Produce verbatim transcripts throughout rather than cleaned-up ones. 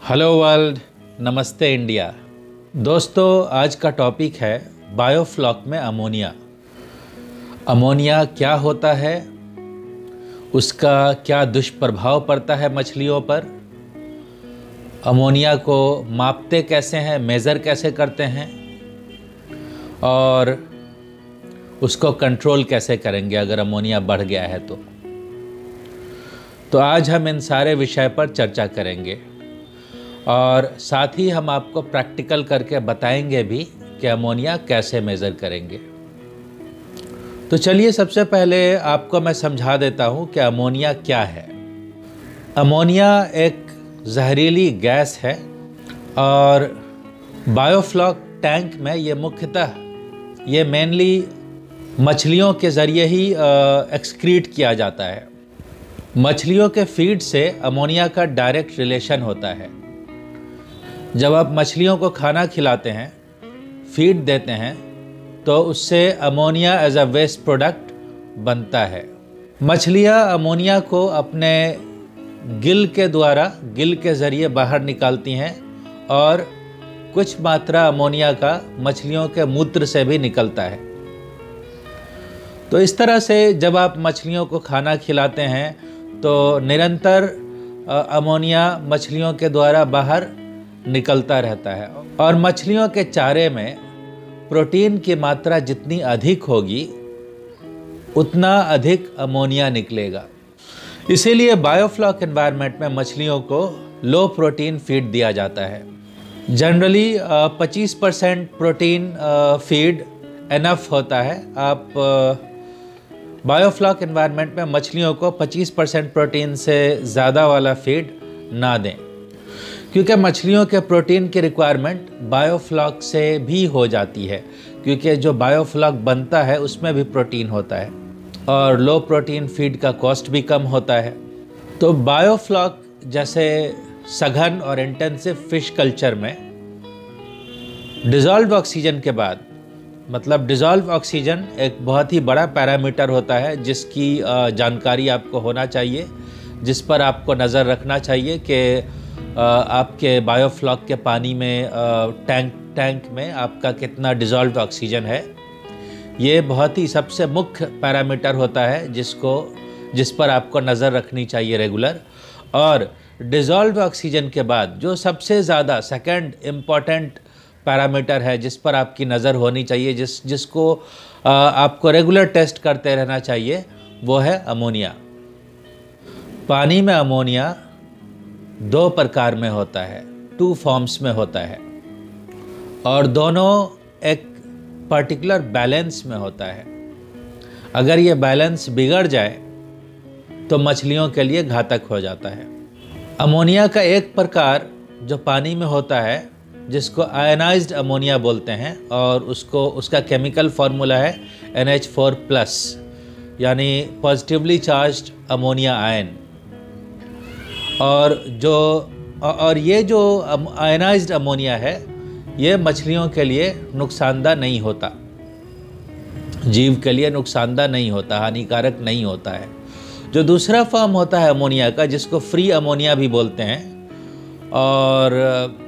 Hello world, नमस्ते India. दोस्तों, आज का टॉपिक है बायोफ्लॉक में अमोनिया। अमोनिया क्या होता है, उसका क्या दुष्प्रभाव पड़ता है मछलियों पर, अमोनिया को मापते कैसे हैं, मेज़र कैसे करते हैं और उसको कंट्रोल कैसे करेंगे अगर अमोनिया बढ़ गया है तो तो आज हम इन सारे विषय पर चर्चा करेंगे और साथ ही हम आपको प्रैक्टिकल करके बताएंगे भी कि अमोनिया कैसे मेज़र करेंगे। तो चलिए सबसे पहले आपको मैं समझा देता हूँ कि अमोनिया क्या है। अमोनिया एक जहरीली गैस है और बायोफ्लॉक टैंक में ये मुख्यतः ये मेनली मछलियों के ज़रिए ही एक्सक्रीट किया जाता है। मछलियों के फीड से अमोनिया का डायरेक्ट रिलेशन होता है। जब आप मछलियों को खाना खिलाते हैं, फीड देते हैं, तो उससे ammonia as a waste product बनता है। मछलियाँ अमोनिया को अपने गिल के द्वारा गिल के ज़रिए बाहर निकालती हैं और कुछ मात्रा अमोनिया का मछलियों के मूत्र से भी निकलता है। तो इस तरह से जब आप मछलियों को खाना खिलाते हैं तो निरंतर अमोनिया मछलियों के द्वारा बाहर निकलता रहता है और मछलियों के चारे में प्रोटीन की मात्रा जितनी अधिक होगी उतना अधिक अमोनिया निकलेगा। इसीलिए बायोफ्लॉक एनवायरनमेंट में मछलियों को लो प्रोटीन फीड दिया जाता है। जनरली पच्चीस परसेंट प्रोटीन फीड एनफ होता है। आप बायोफ्लॉक एनवायरनमेंट में मछलियों को पच्चीस परसेंट प्रोटीन से ज़्यादा वाला फीड ना दें, क्योंकि मछलियों के प्रोटीन की रिक्वायरमेंट बायोफ्लॉक से भी हो जाती है, क्योंकि जो बायोफ्लॉक बनता है उसमें भी प्रोटीन होता है और लो प्रोटीन फीड का कॉस्ट भी कम होता है। तो बायोफ्लॉक जैसे सघन और इंटेंसिव फिश कल्चर में डिज़ोल्व ऑक्सीजन के बाद, मतलब डिज़ोल्व ऑक्सीजन एक बहुत ही बड़ा पैरामीटर होता है जिसकी जानकारी आपको होना चाहिए, जिस पर आपको नज़र रखना चाहिए कि आपके बायोफ्लॉक के पानी में टैंक टैंक में आपका कितना डिज़ोल्व ऑक्सीजन है। ये बहुत ही सबसे मुख्य पैरामीटर होता है जिसको जिस पर आपको नज़र रखनी चाहिए रेगुलर। और डिज़ोल्व ऑक्सीजन के बाद जो सबसे ज़्यादा सेकंड इम्पॉर्टेंट पैरामीटर है जिस पर आपकी नज़र होनी चाहिए, जिस जिसको आपको रेगुलर टेस्ट करते रहना चाहिए, वो है अमोनिया। पानी में अमोनिया दो प्रकार में होता है, टू फॉर्म्स में होता है और दोनों एक पर्टिकुलर बैलेंस में होता है। अगर ये बैलेंस बिगड़ जाए तो मछलियों के लिए घातक हो जाता है। अमोनिया का एक प्रकार जो पानी में होता है जिसको आयोनाइज्ड अमोनिया बोलते हैं और उसको उसका केमिकल फार्मूला है एन एच फोर प्लस, यानी पॉजिटिवली चार्ज्ड अमोनिया आयन। और जो और ये जो आयोनाइज्ड अमोनिया है ये मछलियों के लिए नुकसानदायक नहीं होता, जीव के लिए नुकसानदायक नहीं होता, हानिकारक नहीं होता है। जो दूसरा फॉर्म होता है अमोनिया का, जिसको फ्री अमोनिया भी बोलते हैं और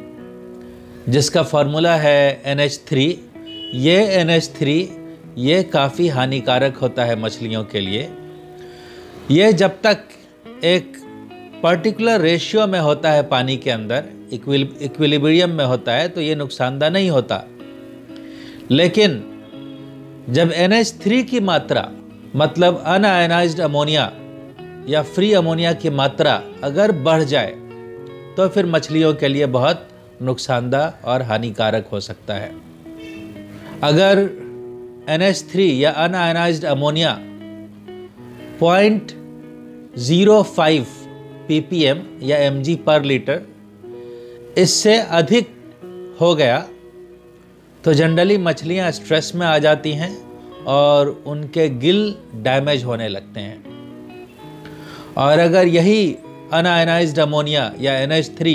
जिसका फार्मूला है एन एच थ्री, ये एन एच थ्री ये काफ़ी हानिकारक होता है मछलियों के लिए। ये जब तक एक पर्टिकुलर रेशियो में होता है, पानी के अंदर इक्विलिब्रियम में होता है, तो ये नुकसानदायक नहीं होता। लेकिन जब एन एच थ्री की मात्रा, मतलब अनआयोनाइज्ड अमोनिया या फ्री अमोनिया की मात्रा अगर बढ़ जाए तो फिर मछलियों के लिए बहुत नुकसानदायक और हानिकारक हो सकता है। अगर एन एच थ्री या unionized ammonia point zero five P P M या एम जी पर लीटर इससे अधिक हो गया तो जनरली मछलियाँ स्ट्रेस में आ जाती हैं और उनके गिल डैमेज होने लगते हैं। और अगर यही अनआयोनाइज्ड अमोनिया या एन एच थ्री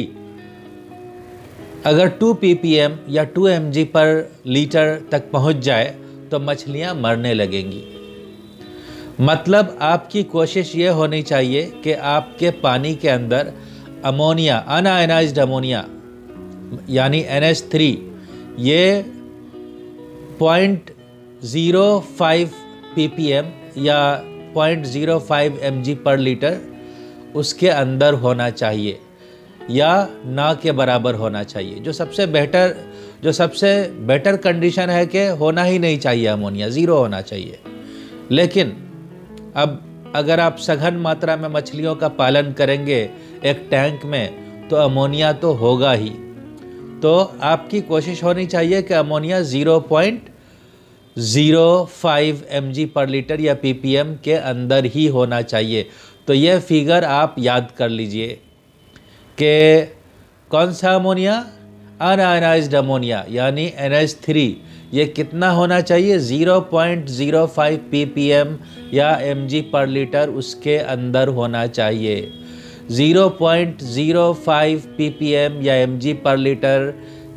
अगर टू पी पी एम या टू एम जी पर लीटर तक पहुंच जाए तो मछलियां मरने लगेंगी। मतलब आपकी कोशिश ये होनी चाहिए कि आपके पानी के अंदर अमोनिया, अनआयनाइज्ड अमोनिया यानी एन एच थ्री, ये point zero five P P M या point zero five M G पर लीटर उसके अंदर होना चाहिए या ना के बराबर होना चाहिए। जो सबसे बेटर जो सबसे बेटर कंडीशन है कि होना ही नहीं चाहिए, अमोनिया ज़ीरो होना चाहिए। लेकिन अब अगर आप सघन मात्रा में मछलियों का पालन करेंगे एक टैंक में, तो अमोनिया तो होगा ही। तो आपकी कोशिश होनी चाहिए कि ammonia zero point zero five M G पर लीटर या पी पी एम के अंदर ही होना चाहिए। तो ये फिगर आप याद कर लीजिए कि कौन सा अमोनिया, अनआयनाइज्ड अमोनिया यानी एन एच थ्री, ये कितना होना चाहिए, zero point zero five P P M या एम जी पर लीटर उसके अंदर होना चाहिए। Zero point zero five P P M या एम जी पर लीटर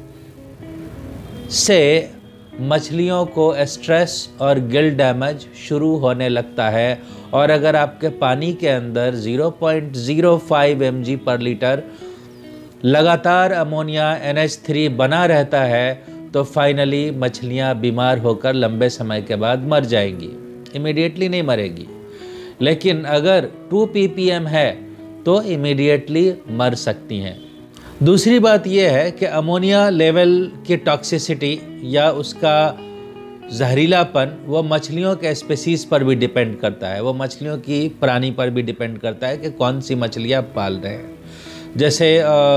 से मछलियों को स्ट्रेस और गिल डैमेज शुरू होने लगता है। और अगर आपके पानी के अंदर zero point zero five M G पर लीटर लगातार अमोनिया एन एच थ्री बना रहता है, तो फाइनली मछलियां बीमार होकर लंबे समय के बाद मर जाएंगी। इमीडिएटली नहीं मरेगी, लेकिन अगर टू पी पी एम है तो इमीडिएटली मर सकती हैं। दूसरी बात यह है कि अमोनिया लेवल की टॉक्सिसिटी या उसका जहरीलापन वो मछलियों के स्पीसीज़ पर भी डिपेंड करता है, वो मछलियों की प्राणी पर भी डिपेंड करता है कि कौन सी मछलियाँ पाल रहे हैं। जैसे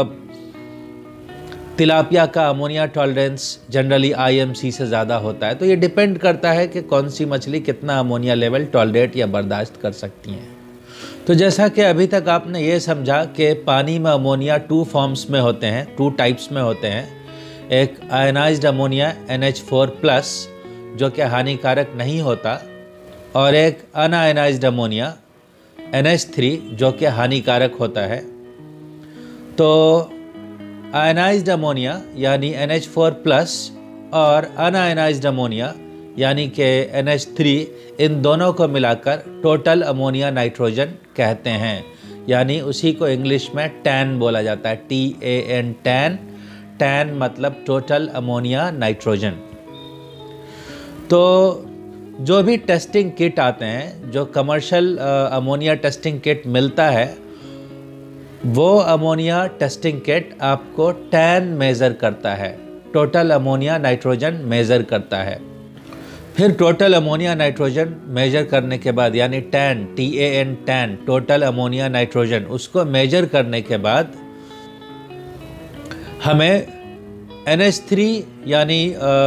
तिलापिया का ammonia tolerance generally I M C से ज़्यादा होता है, तो ये डिपेंड करता है कि कौन सी मछली कितना अमोनिया लेवल टॉलरेट या बर्दाश्त कर सकती हैं। तो जैसा कि अभी तक आपने ये समझा कि पानी में अमोनिया टू फॉर्म्स में होते हैं, टू टाइप्स में होते हैं। एक ionized ammonia N H four plus जो कि हानिकारक नहीं होता, और एक unionized ammonia N H three जो कि हानिकारक होता है। तो आयनाइज्ड अमोनिया यानी एन एच फोर प्लस और अनआयनाइज्ड अमोनिया यानी कि एन एच थ्री, इन दोनों को मिलाकर टोटल अमोनिया नाइट्रोजन कहते हैं, यानी उसी को इंग्लिश में टैन बोला जाता है, T A N TAN. TAN मतलब टोटल अमोनिया नाइट्रोजन। तो जो भी टेस्टिंग किट आते हैं, जो कमर्शियल अमोनिया टेस्टिंग किट मिलता है, वो अमोनिया टेस्टिंग किट आपको टैन मेज़र करता है, टोटल अमोनिया नाइट्रोजन मेज़र करता है। फिर टोटल अमोनिया नाइट्रोजन मेजर करने के बाद, यानी TAN, T A N TAN, total ammonia nitrogen, उसको मेजर करने के बाद हमें एन एच थ्री यानी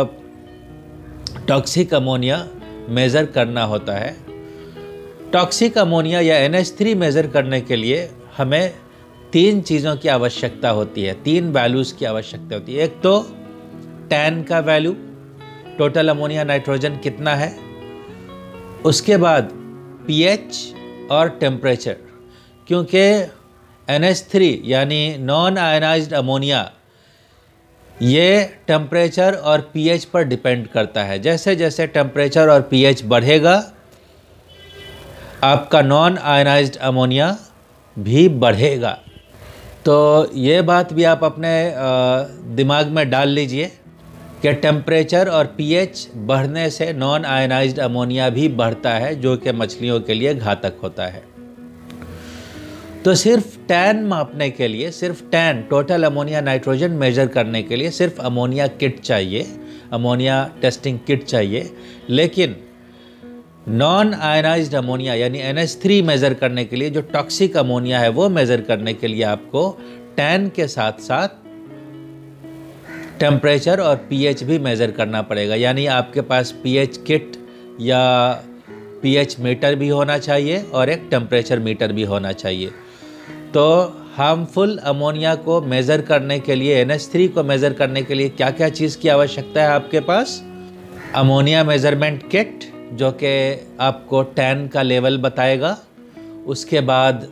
टॉक्सिक अमोनिया मेज़र करना होता है। टॉक्सिक अमोनिया या एन एच थ्री मेज़र करने के लिए हमें तीन चीज़ों की आवश्यकता होती है, तीन वैल्यूज़ की आवश्यकता होती है। एक तो टैन का वैल्यू, टोटल अमोनिया नाइट्रोजन कितना है, उसके बाद पीएच और टेम्परेचर, क्योंकि एन एच थ्री यानी नॉन आयनाइज्ड अमोनिया ये टेम्परेचर और पीएच पर डिपेंड करता है। जैसे जैसे टेम्परेचर और पीएच बढ़ेगा, आपका नॉन आयनाइज्ड अमोनिया भी बढ़ेगा। तो ये बात भी आप अपने दिमाग में डाल लीजिए कि टेम्परेचर और पीएच बढ़ने से नॉन आयनाइज्ड अमोनिया भी बढ़ता है, जो कि मछलियों के लिए घातक होता है। तो सिर्फ टैन मापने के लिए, सिर्फ TAN, total ammonia nitrogen measure करने के लिए सिर्फ अमोनिया किट चाहिए, अमोनिया टेस्टिंग किट चाहिए। लेकिन नॉन आयनाइज्ड अमोनिया यानी एन एच थ्री मेज़र करने के लिए, जो टॉक्सिक अमोनिया है वो मेज़र करने के लिए आपको टैन के साथ साथ टेम्परेचर और पीएच भी मेज़र करना पड़ेगा। यानी आपके पास पीएच किट या पीएच मीटर भी होना चाहिए और एक टेम्परेचर मीटर भी होना चाहिए। तो हार्मफुल अमोनिया को मेज़र करने के लिए, एन एच थ्री को मेज़र करने के लिए क्या क्या चीज़ की आवश्यकता है आपके पास? अमोनिया मेज़रमेंट किट जो कि आपको टैन का लेवल बताएगा, उसके बाद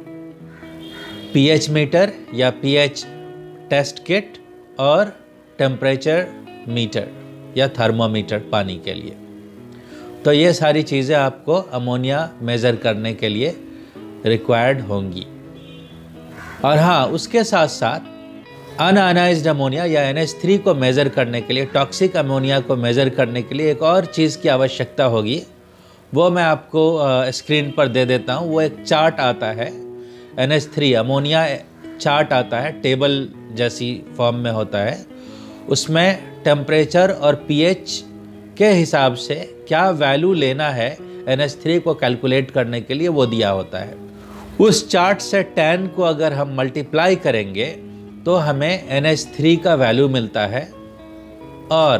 पीएच मीटर या पीएच टेस्ट किट और टेम्परेचर मीटर या थर्मोमीटर पानी के लिए। तो ये सारी चीज़ें आपको अमोनिया मेज़र करने के लिए रिक्वायर्ड होंगी। और हाँ, उसके साथ साथ अनआयनाइज्ड अमोनिया या एन एच थ्री को मेज़र करने के लिए, टॉक्सिक अमोनिया को मेज़र करने के लिए एक और चीज़ की आवश्यकता होगी। वो मैं आपको स्क्रीन पर दे देता हूँ। वो एक चार्ट आता है, N H three ammonia chart आता है, टेबल जैसी फॉर्म में होता है। उसमें टेम्परेचर और पीएच के हिसाब से क्या वैल्यू लेना है एन एच थ्री को कैलकुलेट करने के लिए, वो दिया होता है। उस चार्ट से टैन को अगर हम मल्टीप्लाई करेंगे तो हमें एन एच थ्री का वैल्यू मिलता है, और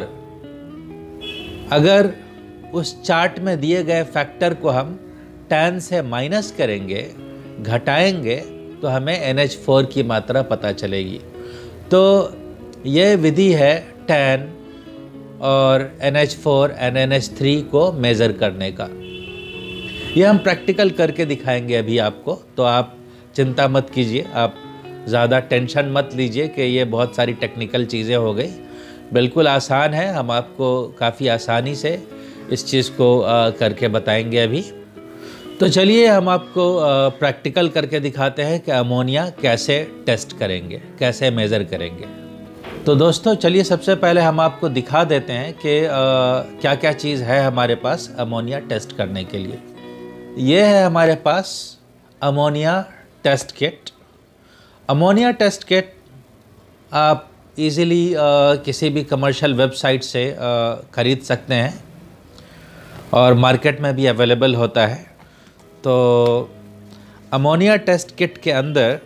अगर उस चार्ट में दिए गए फैक्टर को हम टैन से माइनस करेंगे, घटाएंगे, तो हमें एन एच फोर की मात्रा पता चलेगी। तो ये विधि है टैन और N H four and N H three को मेज़र करने का। ये हम प्रैक्टिकल करके दिखाएंगे अभी आपको, तो आप चिंता मत कीजिए, आप ज़्यादा टेंशन मत लीजिए कि ये बहुत सारी टेक्निकल चीज़ें हो गई। बिल्कुल आसान है, हम आपको काफ़ी आसानी से इस चीज़ को आ, करके बताएंगे अभी। तो चलिए हम आपको प्रैक्टिकल करके दिखाते हैं कि अमोनिया कैसे टेस्ट करेंगे, कैसे मेज़र करेंगे। तो दोस्तों चलिए सबसे पहले हम आपको दिखा देते हैं कि क्या क्या चीज़ है हमारे पास अमोनिया टेस्ट करने के लिए। ये है हमारे पास ammonia test kit. Ammonia test kit आप इजीली किसी भी कमर्शियल वेबसाइट से ख़रीद सकते हैं और मार्केट में भी अवेलेबल होता है। तो अमोनिया टेस्ट किट के अंदर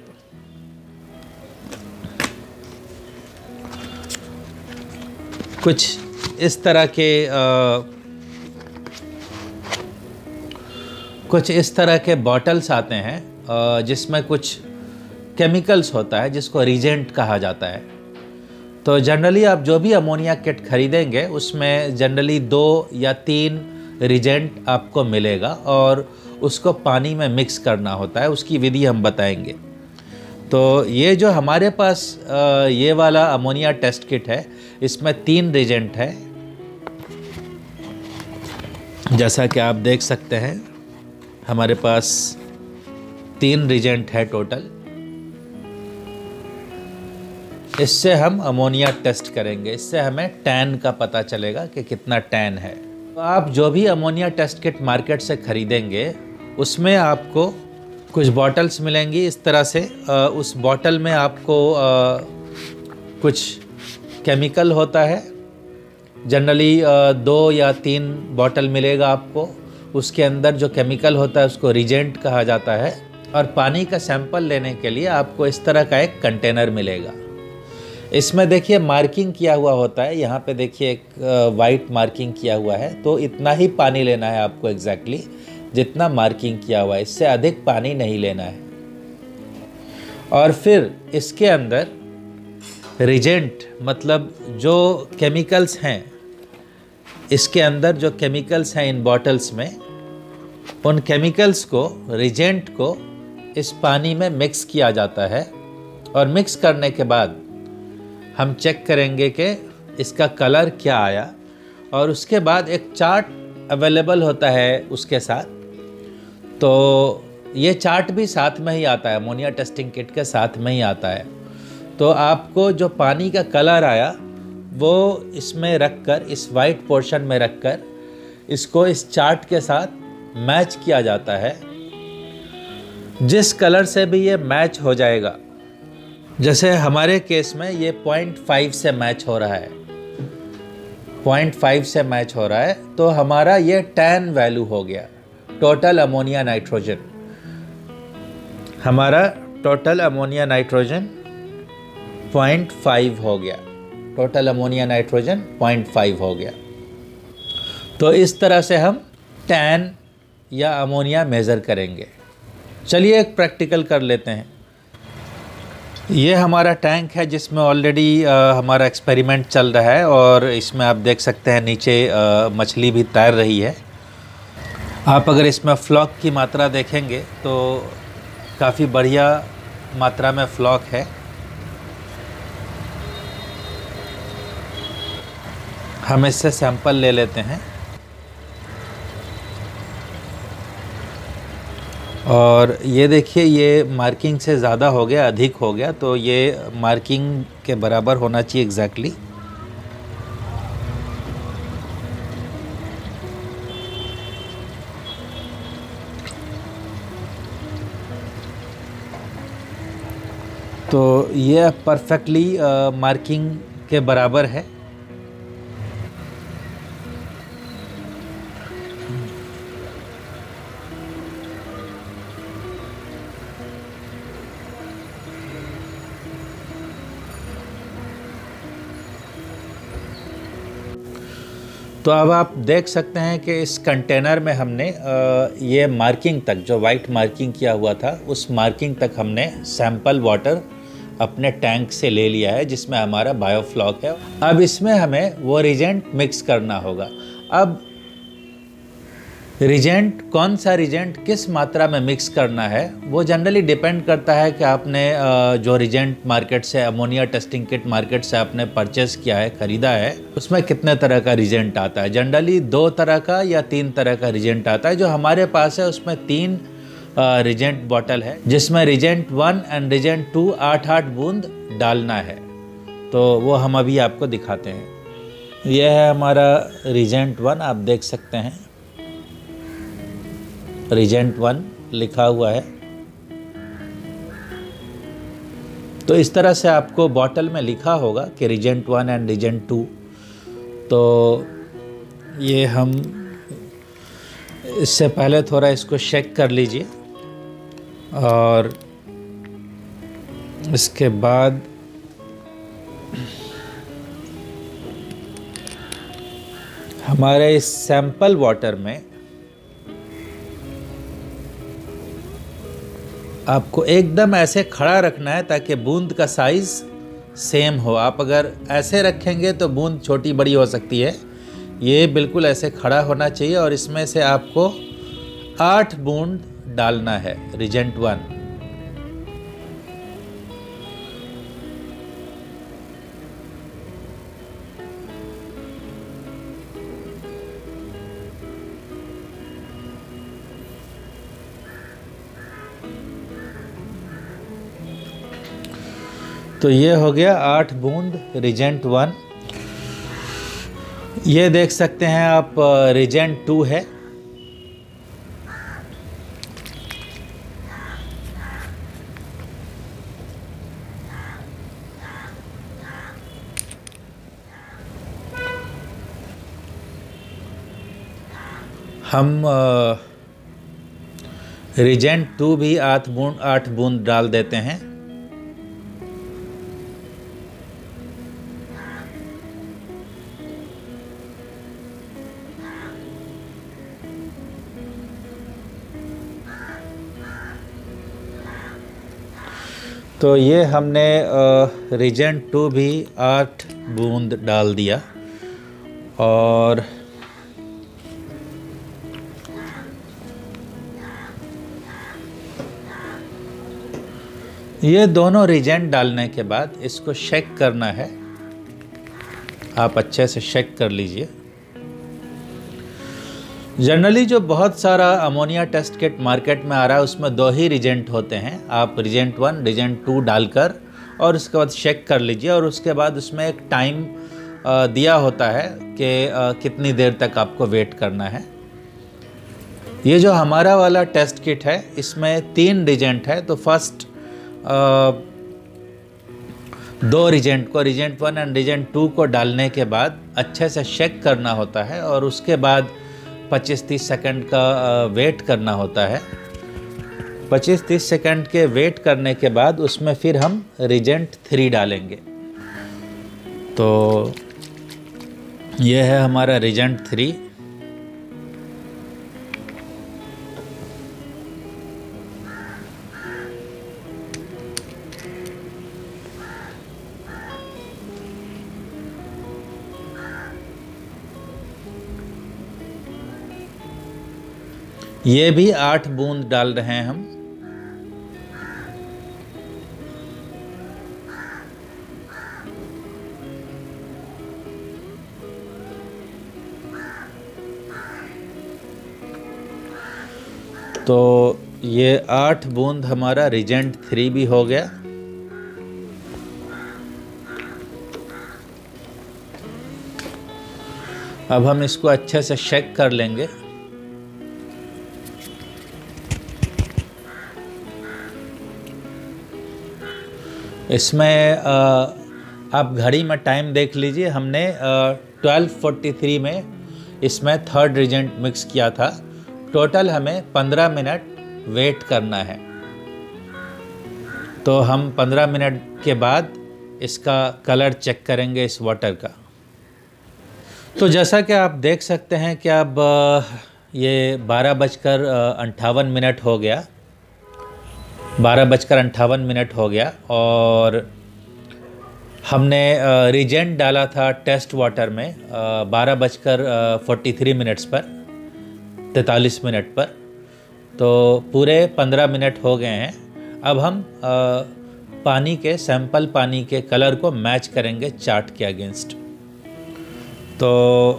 कुछ इस तरह के आ, कुछ इस तरह के बॉटल्स आते हैं जिसमें कुछ केमिकल्स होता है जिसको रिजेंट कहा जाता है। तो जनरली आप जो भी अमोनिया किट खरीदेंगे उसमें जनरली दो या तीन रिजेंट आपको मिलेगा और उसको पानी में मिक्स करना होता है। उसकी विधि हम बताएंगे। तो ये जो हमारे पास ये वाला अमोनिया टेस्ट किट है, इसमें तीन रिजेंट है, जैसा कि आप देख सकते हैं हमारे पास तीन रिजेंट है टोटल। इससे हम अमोनिया टेस्ट करेंगे, इससे हमें टैन का पता चलेगा कि कितना टैन है। तो आप जो भी अमोनिया टेस्ट किट मार्केट से खरीदेंगे उसमें आपको कुछ बॉटल्स मिलेंगी इस तरह से। उस बॉटल में आपको कुछ केमिकल होता है, जनरली दो या तीन बॉटल मिलेगा आपको। उसके अंदर जो केमिकल होता है उसको रिजेंट कहा जाता है। और पानी का सैंपल लेने के लिए आपको इस तरह का एक कंटेनर मिलेगा। इसमें देखिए मार्किंग किया हुआ होता है, यहाँ पे देखिए एक वाइट मार्किंग किया हुआ है। तो इतना ही पानी लेना है आपको एग्जैक्टली जितना मार्किंग किया हुआ है, इससे अधिक पानी नहीं लेना है। और फिर इसके अंदर रिजेंट मतलब जो केमिकल्स हैं, इसके अंदर जो केमिकल्स हैं इन बॉटल्स में, उन केमिकल्स को, रिजेंट को इस पानी में मिक्स किया जाता है। और मिक्स करने के बाद हम चेक करेंगे कि इसका कलर क्या आया। और उसके बाद एक चार्ट अवेलेबल होता है उसके साथ। तो ये चार्ट भी साथ में ही आता है, अमोनिया टेस्टिंग किट के साथ में ही आता है। तो आपको जो पानी का कलर आया वो इसमें रखकर, इस वाइट पोर्शन में रखकर, इसको इस चार्ट के साथ मैच किया जाता है। जिस कलर से भी ये मैच हो जाएगा, जैसे हमारे केस में ये पॉइंट फाइव से मैच हो रहा है, पॉइंट फाइव से मैच हो रहा है, तो हमारा ये टैन वैल्यू हो गया, टोटल अमोनिया नाइट्रोजन। हमारा total ammonia nitrogen point five हो गया, total ammonia nitrogen point five हो गया। तो इस तरह से हम टैन या अमोनिया मेज़र करेंगे। चलिए एक प्रैक्टिकल कर लेते हैं। ये हमारा टैंक है जिसमें ऑलरेडी हमारा एक्सपेरिमेंट चल रहा है और इसमें आप देख सकते हैं नीचे आ, मछली भी तैर रही है। आप अगर इसमें फ्लॉक की मात्रा देखेंगे तो काफ़ी बढ़िया मात्रा में फ्लॉक है। हम इससे सैंपल ले लेते हैं और ये देखिए, ये मार्किंग से ज़्यादा हो गया, अधिक हो गया, तो ये मार्किंग के बराबर होना चाहिए एग्जैक्टली। तो ये परफेक्टली मार्किंग के बराबर है। तो अब आप देख सकते हैं कि इस कंटेनर में हमने ये मार्किंग तक, जो वाइट मार्किंग किया हुआ था, उस मार्किंग तक हमने सैंपल वाटर अपने टैंक से ले लिया है, जिसमें हमारा बायोफ्लॉक है। अब इसमें हमें वो रिजेंट मिक्स करना होगा। अब रिजेंट, कौन सा रिजेंट किस मात्रा में मिक्स करना है, वो जनरली डिपेंड करता है कि आपने जो रिजेंट मार्केट से, अमोनिया टेस्टिंग किट मार्केट से आपने परचेस किया है, ख़रीदा है, उसमें कितने तरह का रिजेंट आता है। जनरली दो तरह का या तीन तरह का रिजेंट आता है। जो हमारे पास है उसमें तीन रिजेंट बॉटल है, जिसमें reagent one and reagent two आठ आठ बूंद डालना है। तो वो हम अभी आपको दिखाते हैं। यह है हमारा रिजेंट वन, आप देख सकते हैं रिजेंट वन लिखा हुआ है। तो इस तरह से आपको बॉटल में लिखा होगा कि reagent one and reagent two. तो ये हम इससे पहले थोड़ा इसको शेक कर लीजिए, और इसके बाद हमारे इस सैंपल वाटर में आपको एकदम ऐसे खड़ा रखना है ताकि बूंद का साइज़ सेम हो। आप अगर ऐसे रखेंगे तो बूंद छोटी बड़ी हो सकती है। ये बिल्कुल ऐसे खड़ा होना चाहिए, और इसमें से आपको आठ बूंद डालना है रिजेंट वन। तो ये हो गया आठ बूंद रिजेंट वन। ये देख सकते हैं आप रिजेंट टू है। हम रिजेंट टू भी आठ बूंद आठ बूंद डाल देते हैं। तो ये हमने रिजेंट टू भी आठ बूंद डाल दिया, और ये दोनों रिजेंट डालने के बाद इसको शेक करना है। आप अच्छे से शेक कर लीजिए। जनरली जो बहुत सारा अमोनिया टेस्ट किट मार्केट में आ रहा है उसमें दो ही रिजेंट होते हैं। आप रिजेंट वन रिजेंट टू डालकर और उसके बाद शेक कर लीजिए, और उसके बाद उसमें एक टाइम दिया होता है कि कितनी देर तक आपको वेट करना है। ये जो हमारा वाला टेस्ट किट है इसमें तीन रिजेंट है। तो फर्स्ट दो रिजेंट को, reagent one and reagent two को डालने के बाद अच्छे से शेक करना होता है, और उसके बाद पच्चीस तीस सेकंड का वेट करना होता है। पच्चीस तीस सेकंड के वेट करने के बाद उसमें फिर हम रिजेंट थ्री डालेंगे। तो ये है हमारा रिजेंट थ्री। ये भी आठ बूंद डाल रहे हैं हम। तो ये आठ बूंद हमारा रिजेंट थ्री भी हो गया। अब हम इसको अच्छे से शेक कर लेंगे। इसमें आप घड़ी में टाइम देख लीजिए, हमने ट्वेल्व फोर्टी थ्री में इसमें थर्ड रिजेंट मिक्स किया था। टोटल हमें पंद्रह मिनट वेट करना है। तो हम पंद्रह मिनट के बाद इसका कलर चेक करेंगे इस वाटर का। तो जैसा कि आप देख सकते हैं कि अब ये बारह बजकर अंठावन मिनट हो गया बारह बजकर अंठावन मिनट हो गया और हमने रिजेंट डाला था टेस्ट वाटर में बारह बजकर फोर्टी थ्री मिनट्स पर तैंतालीस मिनट पर। तो पूरे पंद्रह मिनट हो गए हैं। अब हम आ, पानी के सैंपल पानी के कलर को मैच करेंगे चार्ट के अगेंस्ट। तो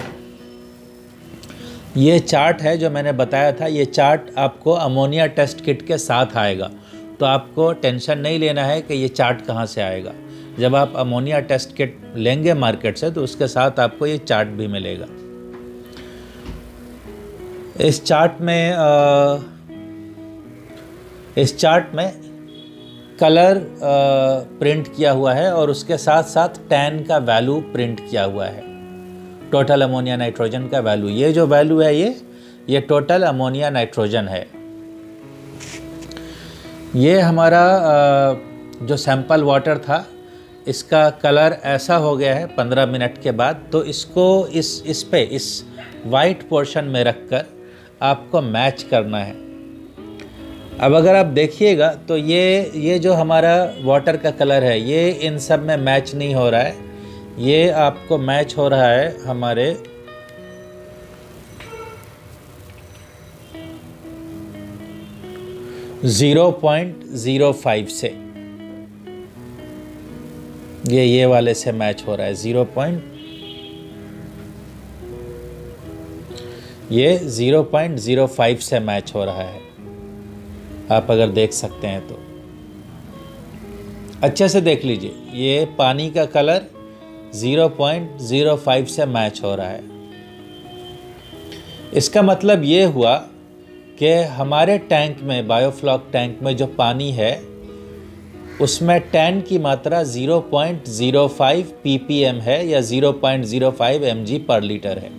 ये चार्ट है जो मैंने बताया था। ये चार्ट आपको अमोनिया टेस्ट किट के साथ आएगा। तो आपको टेंशन नहीं लेना है कि ये चार्ट कहाँ से आएगा। जब आप अमोनिया टेस्ट किट लेंगे मार्केट से तो उसके साथ आपको ये चार्ट भी मिलेगा। इस चार्ट में आ, इस चार्ट में कलर आ, प्रिंट किया हुआ है और उसके साथ साथ टैन का वैल्यू प्रिंट किया हुआ है, टोटल अमोनिया नाइट्रोजन का वैल्यू। ये जो वैल्यू है ये ये टोटल अमोनिया नाइट्रोजन है। ये हमारा जो सैंपल वाटर था इसका कलर ऐसा हो गया है पंद्रह मिनट के बाद। तो इसको इस इस पे इस वाइट पोर्शन में रखकर आपको मैच करना है। अब अगर आप देखिएगा तो ये ये जो हमारा वाटर का कलर है ये इन सब में मैच नहीं हो रहा है। ये आपको मैच हो रहा है हमारे ज़ीरो पॉइंट ज़ीरो फाइव से। ये ये वाले से मैच हो रहा है ज़ीरो पॉइंट ये ज़ीरो पॉइंट ज़ीरो फाइव से मैच हो रहा है। आप अगर देख सकते हैं तो अच्छे से देख लीजिए। ये पानी का colour zero point zero five से मैच हो रहा है। इसका मतलब ये हुआ कि हमारे टैंक में, बायोफ्लॉक टैंक में जो पानी है उसमें टैन की मात्रा zero point zero five PPM है या zero point zero five MG पर लीटर है।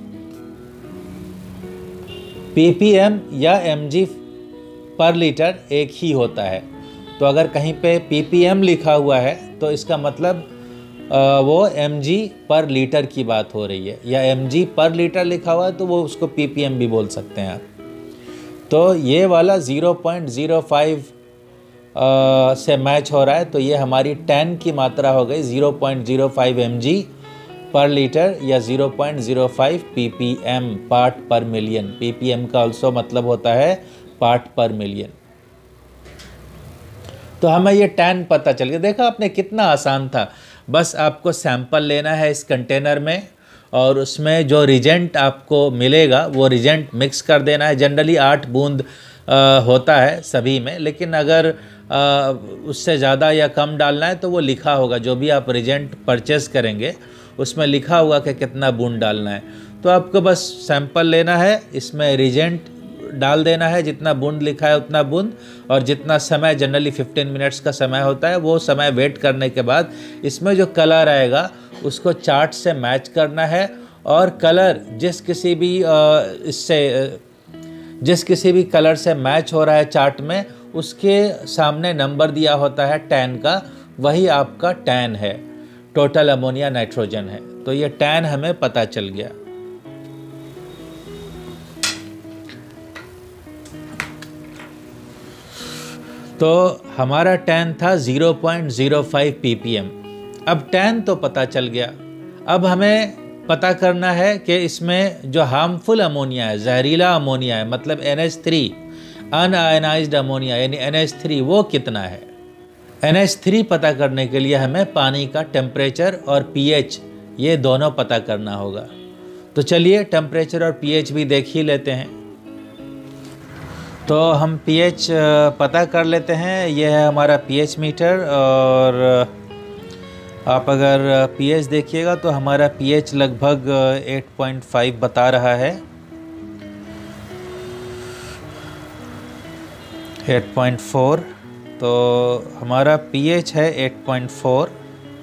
पीपीएम या एमजी पर लीटर एक ही होता है। तो अगर कहीं पे पीपीएम लिखा हुआ है तो इसका मतलब वो एमजी पर लीटर की बात हो रही है, या एमजी पर लीटर लिखा हुआ है तो वो उसको पीपीएम भी बोल सकते हैं आप। तो ये वाला ज़ीरो पॉइंट ज़ीरो फाइव से मैच हो रहा है। तो ये हमारी टैन की मात्रा हो गई zero point zero five MG पर लीटर या zero point zero five PPM, part per million. PPM का ऑल्सो मतलब होता है पार्ट पर मिलियन। तो हमें ये टैन पता चल गया। देखा आपने कितना आसान था। बस आपको सैंपल लेना है इस कंटेनर में और उसमें जो रिजेंट आपको मिलेगा वो रिजेंट मिक्स कर देना है। जनरली आठ बूंद आ, होता है सभी में, लेकिन अगर आ, उससे ज़्यादा या कम डालना है तो वो लिखा होगा। जो भी आप रिजेंट परचेज़ करेंगे उसमें लिखा होगा कि कितना बूंद डालना है। तो आपको बस सैंपल लेना है, इसमें रिजेंट डाल देना है, जितना बूंद लिखा है उतना बूंद, और जितना समय, जनरली फिफ्टीन मिनट्स का समय होता है, वो समय वेट करने के बाद इसमें जो कलर आएगा उसको चार्ट से मैच करना है। और कलर जिस किसी भी इससे जिस किसी भी कलर से मैच हो रहा है चार्ट में, उसके सामने नंबर दिया होता है टैन का, वही आपका टैन है, टोटल अमोनिया नाइट्रोजन है। तो ये टैन हमें पता चल गया। तो हमारा टैन था zero point zero five PPM. अब टैन तो पता चल गया। अब हमें पता करना है कि इसमें जो हार्मफुल अमोनिया है, जहरीला अमोनिया है, मतलब N H three, unionized ammonia यानी एन एच थ्री, वो कितना है। एन एच थ्री पता करने के लिए हमें पानी का टेम्परेचर और पीएच, ये दोनों पता करना होगा। तो चलिए टेम्परेचर और पीएच भी देख ही लेते हैं। तो हम पीएच पता कर लेते हैं। यह है हमारा पीएच मीटर, और आप अगर पीएच देखिएगा तो हमारा पीएच लगभग आठ पॉइंट पाँच बता रहा है। आठ पॉइंट चार, तो हमारा पीएच है आठ पॉइंट चार।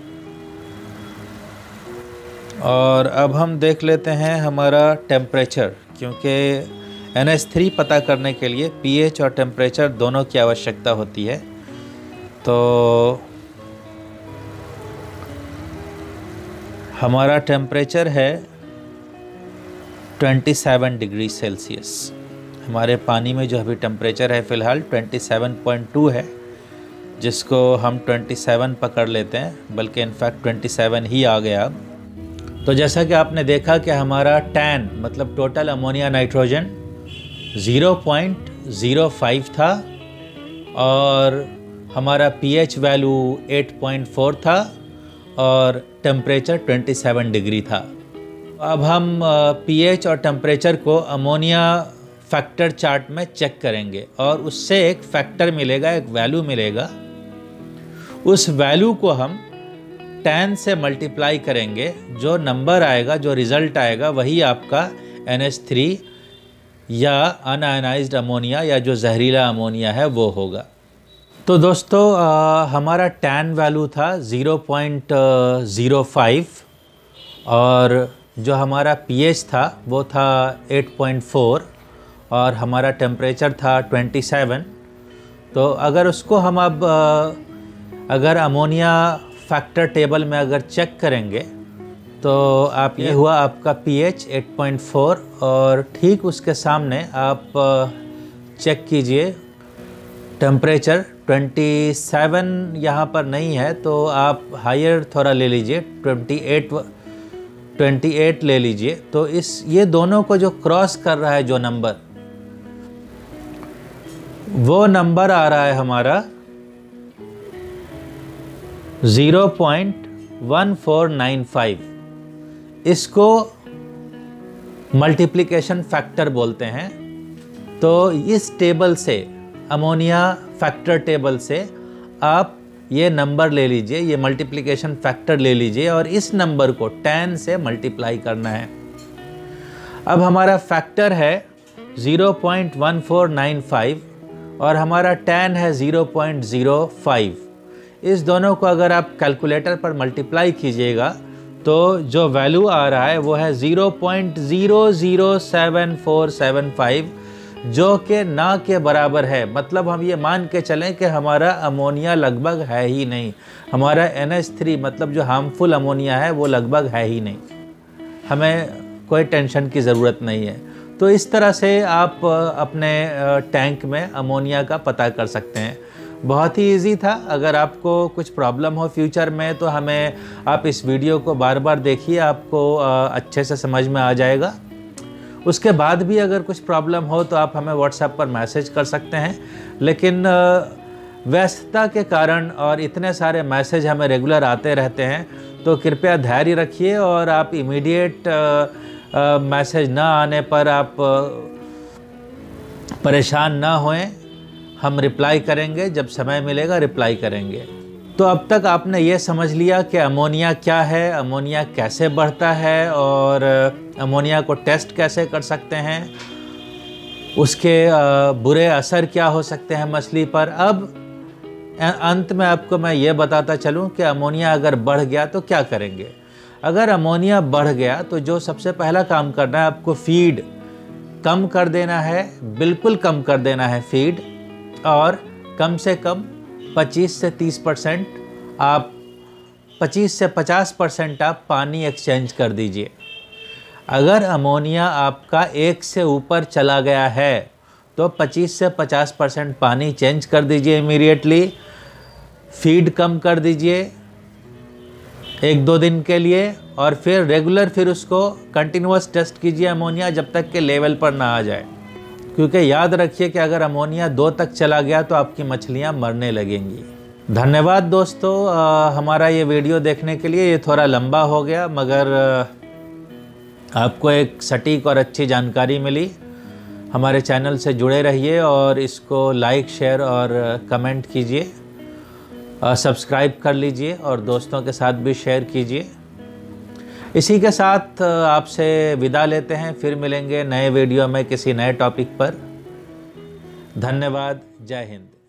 और अब हम देख लेते हैं हमारा टेम्परेचर, क्योंकि एन एच थ्री पता करने के लिए पीएच और टेम्परेचर दोनों की आवश्यकता होती है। तो हमारा टेम्परेचर है सत्ताईस डिग्री सेल्सियस। हमारे पानी में जो अभी टेम्परेचर है फ़िलहाल सत्ताईस पॉइंट दो है, जिसको हम सत्ताईस पकड़ लेते हैं, बल्कि इनफैक्ट सत्ताईस ही आ गया अब। तो जैसा कि आपने देखा कि हमारा टैन मतलब total ammonia nitrogen zero point zero पाँच था, और हमारा पीएच वैल्यू आठ पॉइंट चार था, और टेम्परेचर सत्ताईस डिग्री था। अब हम पीएच और टेम्परेचर को अमोनिया फैक्टर चार्ट में चेक करेंगे, और उससे एक फैक्टर मिलेगा, एक वैल्यू मिलेगा। उस वैल्यू को हम टैन से मल्टीप्लाई करेंगे। जो नंबर आएगा, जो रिज़ल्ट आएगा, वही आपका एन एच थ्री या अनआयनाइज्ड अमोनिया या जो जहरीला अमोनिया है वो होगा। तो दोस्तों आ, हमारा टैन वैल्यू था ज़ीरो पॉइंट ज़ीरो पाँच, और जो हमारा पीएच था वो था आठ पॉइंट चार, और हमारा टेम्परेचर था सत्ताईस। तो अगर उसको हम अब आ, अगर अमोनिया फैक्टर टेबल में अगर चेक करेंगे तो आप ये हुआ आपका पीएच आठ पॉइंट चार, और ठीक उसके सामने आप चेक कीजिए टेम्परेचर सत्ताईस यहाँ पर नहीं है, तो आप हायर थोड़ा ले लीजिए, अट्ठाईस अट्ठाईस ले लीजिए। तो इस ये दोनों को जो क्रॉस कर रहा है जो नंबर, वो नंबर आ रहा है हमारा zero point one four nine five. इसको मल्टीप्लिकेशन फैक्टर बोलते हैं। तो इस टेबल से, अमोनिया फैक्टर टेबल से आप ये नंबर ले लीजिए, ये मल्टीप्लिकेशन फैक्टर ले लीजिए, और इस नंबर को टैन से मल्टीप्लाई करना है। अब हमारा फैक्टर है zero point one four nine five, और हमारा टैन है ज़ीरो पॉइंट ज़ीरो फाइव। इस दोनों को अगर आप कैलकुलेटर पर मल्टीप्लाई कीजिएगा तो जो वैल्यू आ रहा है वो है zero point zero zero seven four seven five, जो कि ना के बराबर है। मतलब हम ये मान के चलें कि हमारा अमोनिया लगभग है ही नहीं, हमारा एन एच थ्री मतलब जो हार्मफुल अमोनिया है वो लगभग है ही नहीं। हमें कोई टेंशन की ज़रूरत नहीं है। तो इस तरह से आप अपने टैंक में अमोनिया का पता कर सकते हैं। बहुत ही इजी था। अगर आपको कुछ प्रॉब्लम हो फ्यूचर में तो हमें आप इस वीडियो को बार बार देखिए, आपको अच्छे से समझ में आ जाएगा। उसके बाद भी अगर कुछ प्रॉब्लम हो तो आप हमें व्हाट्सएप पर मैसेज कर सकते हैं, लेकिन व्यस्तता के कारण और इतने सारे मैसेज हमें रेगुलर आते रहते हैं, तो कृपया धैर्य रखिए और आप इमीडिएट मैसेज ना आने पर आप परेशान ना होएं। हम रिप्लाई करेंगे, जब समय मिलेगा रिप्लाई करेंगे। तो अब तक आपने ये समझ लिया कि अमोनिया क्या है, अमोनिया कैसे बढ़ता है, और अमोनिया को टेस्ट कैसे कर सकते हैं, उसके बुरे असर क्या हो सकते हैं मछली पर। अब अंत में आपको मैं ये बताता चलूँ कि अमोनिया अगर बढ़ गया तो क्या करेंगे। अगर अमोनिया बढ़ गया तो जो सबसे पहला काम करना है, आपको फीड कम कर देना है, बिल्कुल कम कर देना है फीड, और कम से कम पच्चीस से तीस परसेंट आप पच्चीस से पचास परसेंट आप पानी एक्सचेंज कर दीजिए। अगर अमोनिया आपका एक से ऊपर चला गया है तो पच्चीस से पचास परसेंट पानी चेंज कर दीजिए इमीडिएटली। फीड कम कर दीजिए एक दो दिन के लिए, और फिर रेगुलर फिर उसको कंटिन्यूअस टेस्ट कीजिए अमोनिया जब तक के लेवल पर ना आ जाए। क्योंकि याद रखिए कि अगर अमोनिया दो तक चला गया तो आपकी मछलियां मरने लगेंगी। धन्यवाद दोस्तों, आ, हमारा ये वीडियो देखने के लिए। ये थोड़ा लंबा हो गया, मगर आ, आपको एक सटीक और अच्छी जानकारी मिली। हमारे चैनल से जुड़े रहिए और इसको लाइक, शेयर और कमेंट कीजिए, सब्सक्राइब कर लीजिए और दोस्तों के साथ भी शेयर कीजिए। इसी के साथ आपसे विदा लेते हैं, फिर मिलेंगे नए वीडियो में किसी नए टॉपिक पर। धन्यवाद। जय हिंद।